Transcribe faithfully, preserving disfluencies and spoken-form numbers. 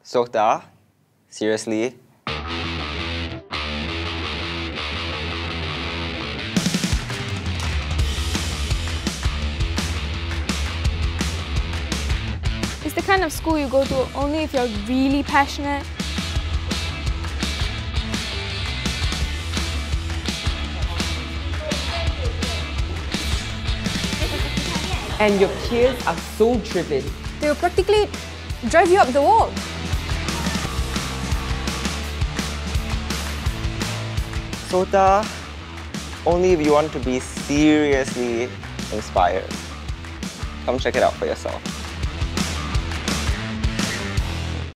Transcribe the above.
SOTA? Seriously? It's the kind of school you go to only if you're really passionate. And your peers are so driven. They will practically drive you up the wall. SOTA? Only if you want to be seriously inspired. Come check it out for yourself.